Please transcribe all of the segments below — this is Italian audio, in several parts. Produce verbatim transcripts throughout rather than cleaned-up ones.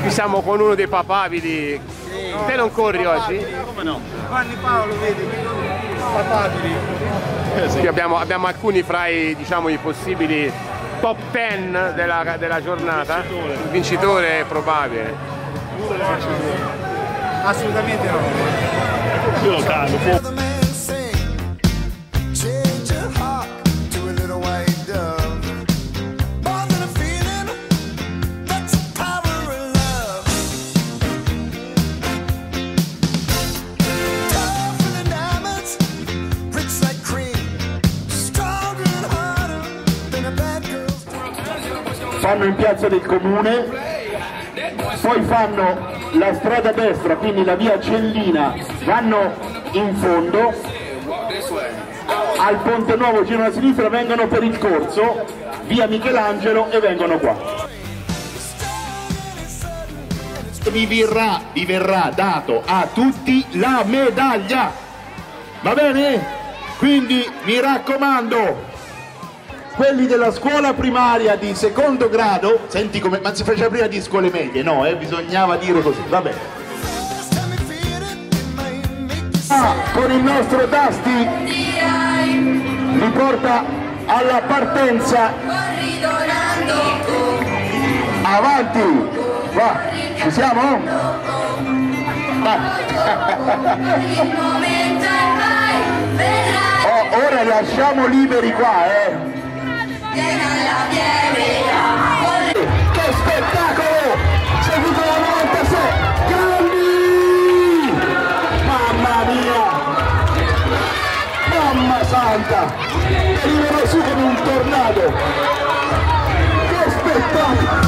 qui siamo con uno dei papabili. Sì. Te non corri oggi? Come no? Giovanni Paolo, vedi, papabili. Eh, sì. Qui abbiamo, abbiamo alcuni fra i, diciamo, i possibili top dieci della, della giornata. Il vincitore è probabile. Assolutamente no. Io lo cago. Fanno in piazza del comune, poi fanno la strada destra, quindi la via Cellina, vanno in fondo, al Ponte Nuovo girano a sinistra, vengono per il corso, via Michelangelo e vengono qua. Vi verrà, vi verrà dato a tutti la medaglia, va bene? Quindi mi raccomando, quelli della scuola primaria di secondo grado, senti come, ma si faceva prima di scuole medie, no, eh, bisognava dire così, vabbè. Ah, con il nostro Dusty mi porta alla partenza. Avanti, va, ci siamo? Va. Oh, ora lasciamo liberi qua, eh. Che spettacolo! Seguito da novantasei! Grandi! Mamma mia! Mamma santa! Arrivano su come un tornado! Che spettacolo!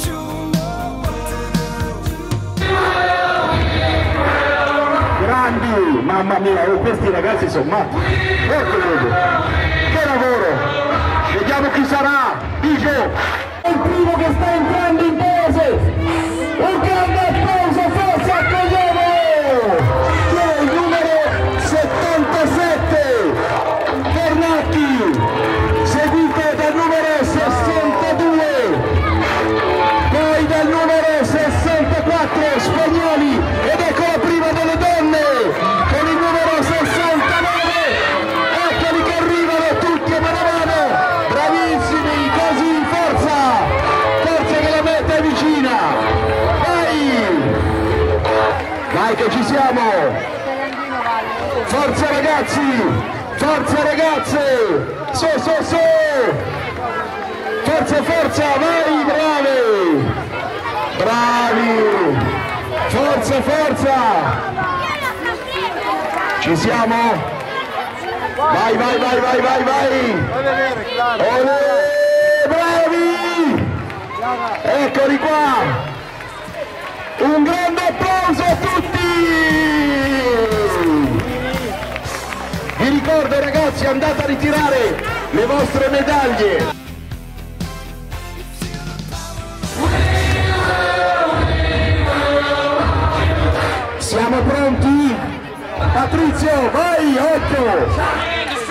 Grandi! Mamma mia! Oh, questi ragazzi sono matti! Eccolo! Che lavoro! Vediamo chi sarà, Biggio, è il primo che sta entrando in paese, un grande applauso, forza, accogliamo, che è il numero settantasette, Bernacchi, seguito dal numero sessantadue, poi dal numero sessantaquattro, Spagnoli, ed ecco la prima delle donne, con il numero sessantanove, eccoli che arrivano tutti a mano a mano. Bravissimi, così, forza! Forza che la meta è vicina! Vai! Vai che ci siamo! Forza ragazzi! Forza ragazze! Su, su, su! Forza, forza! Vai, bravi! Bravi! Forza, forza! Ci siamo? Vai, vai, vai, vai, vai, vai! Olè, bravi! Eccoli qua! Un grande applauso a tutti! Vi ricordo ragazzi, andate a ritirare le vostre medaglie! Siamo pronti? Patrizio, vai, occhio!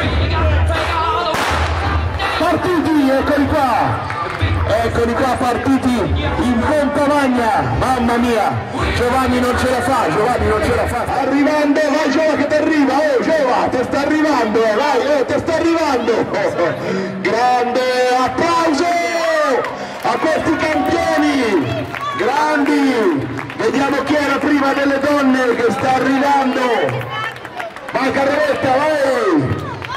Partiti, eccoli qua! Eccoli qua partiti in pompa magna, mamma mia! Giovanni non ce la fa, Giovanni non ce la fa! Arrivando, vai Giova che ti arriva, oh Giova, ti sta arrivando, vai, oh, ti sta arrivando! Oh, grande applauso a questi campioni! Grandi! Vediamo chi è la prima delle donne che sta arrivando! Vai Carretta, vai!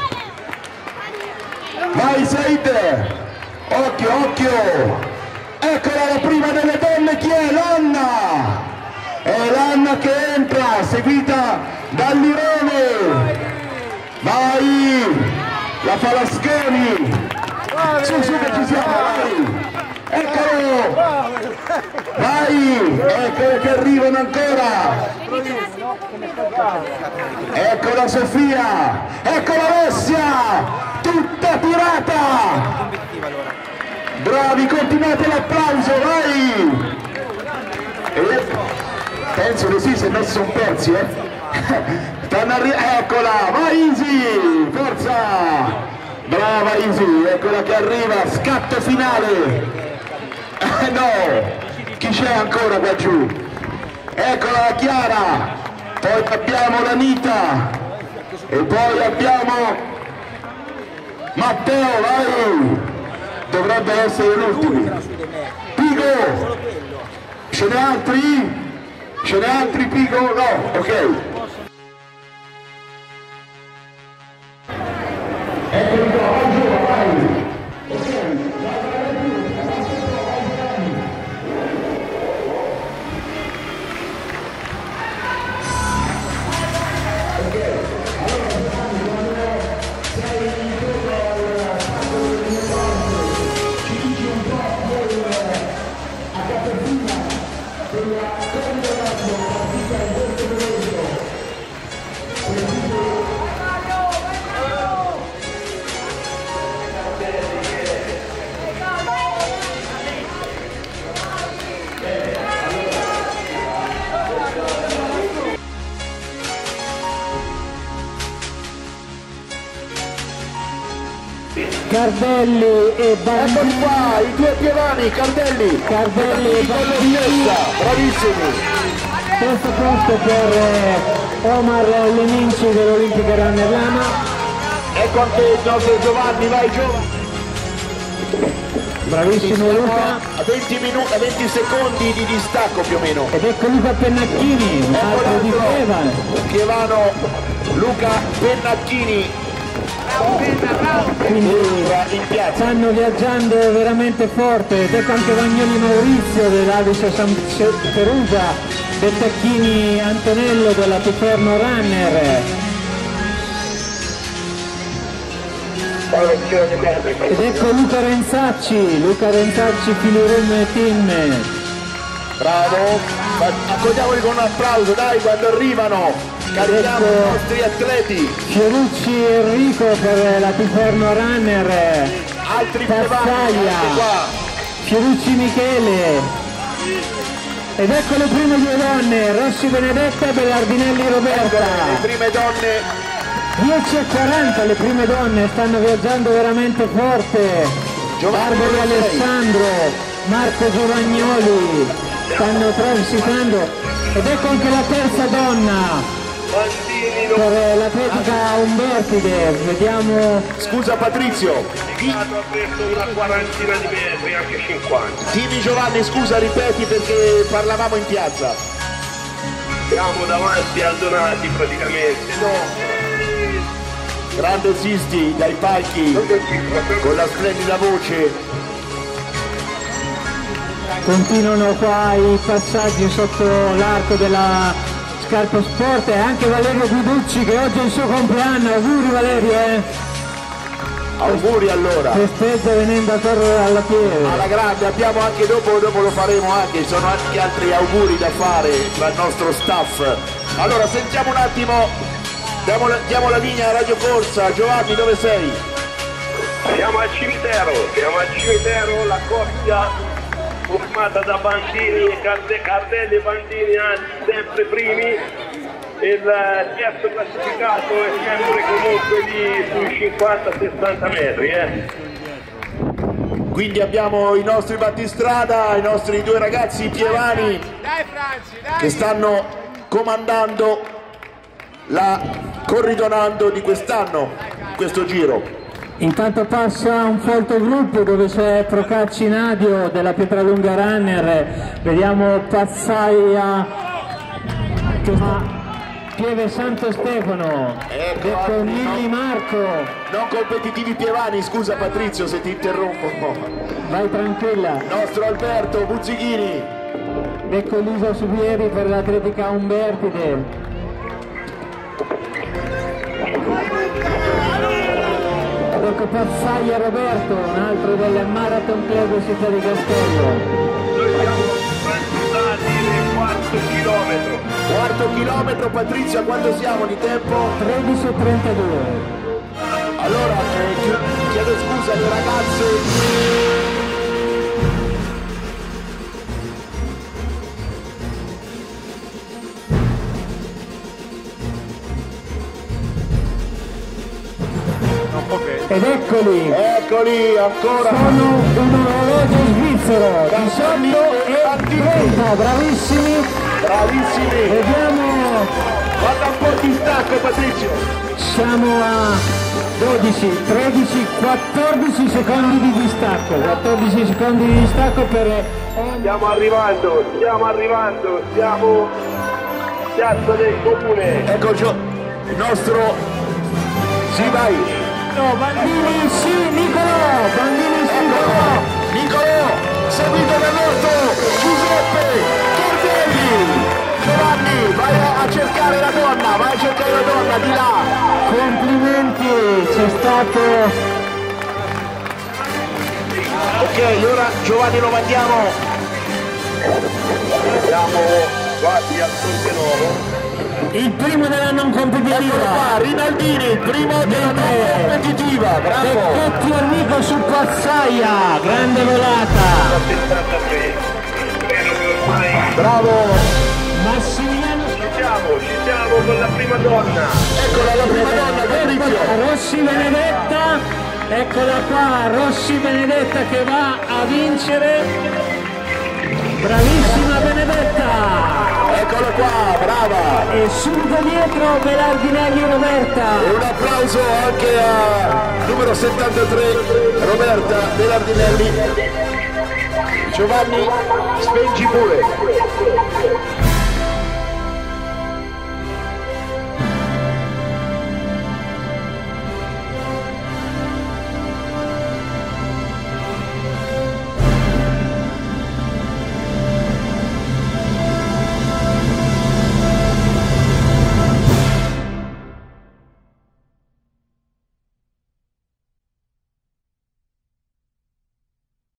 Vai Said! Occhio, occhio! Eccola la prima delle donne, chi è? L'Anna! È l'Anna che entra, seguita dall'Irene! Vai! La Falasconi! Su, su che ci siamo, vai! Eccolo! Vai! Eccolo che arrivano ancora! Ecco la Sofia! Ecco la Rossia! Tutta tirata! Bravi, continuate l'applauso, vai! E penso che sì, se no sono persi, eh! Eccola, vai Easy! Forza! Brava Easy, eccola che arriva, scatto finale! Eh no! Chi c'è ancora qua giù? Eccola la Chiara, poi abbiamo l'Anita e poi abbiamo Matteo, vai! Dovrebbe essere l'ultimo. Pigo! Ce n'è altri? Ce n'è altri Pigo? No, ok. Eccoli qua, vai, vai! Cardelli e Bandini. Eccoli qua, i due pievani, Cardelli, Cardelli e Bandini. Bravissimi. Terzo posto per eh, Omar Leninci dell'Olimpica Runner Lama. Ecco anche il nostro Giovanni, vai Giovanni. Bravissimo Luca. A venti minuti, a venti secondi di distacco più o meno. Ed ecco Luca Pennacchini, un Ecco altro di Pievano. Pievano Luca Pennacchini. Quindi In piazza. stanno viaggiando veramente forte. Ed ecco anche Vagnoli Maurizio dell'Avice San Perugia, Bettacchini Antonello della Piferno Runner. Ed ecco Luca Renzacci, Luca Renzacci Filirum Team. Bravo, accogliamoli con un applauso, dai, quando arrivano, carichiamo i nostri atleti. Fiorucci Enrico per la Piferno Runner. Altri pievani, Passaglia, anche qua. Fiorucci Michele. Ed ecco le prime due donne, Rossi Benedetta e Bellardinelli Roberta. Le prime donne. dieci e quaranta le prime donne, stanno viaggiando veramente forte. Barberi Alessandro, Marco Giovagnoli stanno transitando. Ed ecco anche la terza donna per l'atletica Umbertide. Vediamo. Scusa Patrizio, una quarantina di metri, anche cinquanta. dimmi Giovanni, scusa, ripeti perché parlavamo in piazza. Siamo davanti a Donati praticamente. No. Grande Sisti dai palchi con la splendida voce. Continuano qua i passaggi sotto l'arco della Scarpo Sport e anche Valerio Guiducci che oggi è il suo compleanno. Auguri Valerio, eh! Auguri allora. Festeggia venendo a correre alla pieve. Alla grande, abbiamo anche dopo, dopo lo faremo anche, ci sono anche altri auguri da fare dal nostro staff. Allora sentiamo un attimo, diamo la, diamo la linea a Radio Corsa. Giovanni, dove sei? Siamo al cimitero, siamo al cimitero, la coppia formata da Bandini e Carde, Cardelli e Bandini sempre primi. Il terzo classificato è sempre comunque lì sui cinquanta sessanta metri. Eh. Quindi abbiamo i nostri battistrada, i nostri due ragazzi pievani che stanno comandando la corridonando di quest'anno, questo giro. Intanto passa un fotogruppo dove c'è Procacci Nadio della Pietralunga Runner. Vediamo Passaia che fa Pieve Santo Stefano, Ecco, detto Nini Marco. Non competitivi pievani, scusa Patrizio se ti interrompo. Vai tranquilla. Nostro Alberto Buzzighini. Ecco Lisa Subieri per l'atletica Umbertide. Ed ecco Passaia Roberto, un altro del Marathon Club Città di Castello. Noi siamo passati nel quarto chilometro. Quarto chilometro, Patrizia, quanto siamo di tempo? tredici e trentadue. Allora, eh, chiedo scusa alle ragazze. Ed eccoli, Eccoli ancora. sono un orologio svizzero, diciotto e trenta, bravissimi, Bravissimi. vediamo, Guarda un po' di stacco, Patrizio. siamo a dodici, tredici, quattordici secondi di distacco, quattordici secondi di distacco per... Stiamo arrivando, stiamo arrivando, siamo piazza del comune. Ecco Gio- il nostro. Sì, vai. No, Bandini sì, Nicolò, Bandini sì, Nicolò. Nicolò, seguito dal nostro Giuseppe Cordelli. Giovanni, vai a cercare la donna, vai a cercare la donna di là. Complimenti, c'è stato... Ok, ora Giovanni lo mandiamo. Siamo quasi al Ponte Nuovo. Il primo della non Eccolo competitiva. qua, Rinaldini, il primo della non competitiva, bravo. Becchetti Enrico su Pazzaia, grande volata. settantatré. Spero che ormai Bravo. Massimiliano ci siamo, ci siamo con la prima donna. Eccola la prima donna, Patrizio. Rossi Benedetta, eccola qua, Rossi Benedetta che va a vincere. Bravissima Benedetta. Eccola qua, brava. E subito dietro Belardinelli Roberta. E un applauso anche a numero settantatré, Roberta Belardinelli. Giovanni, spengi pure.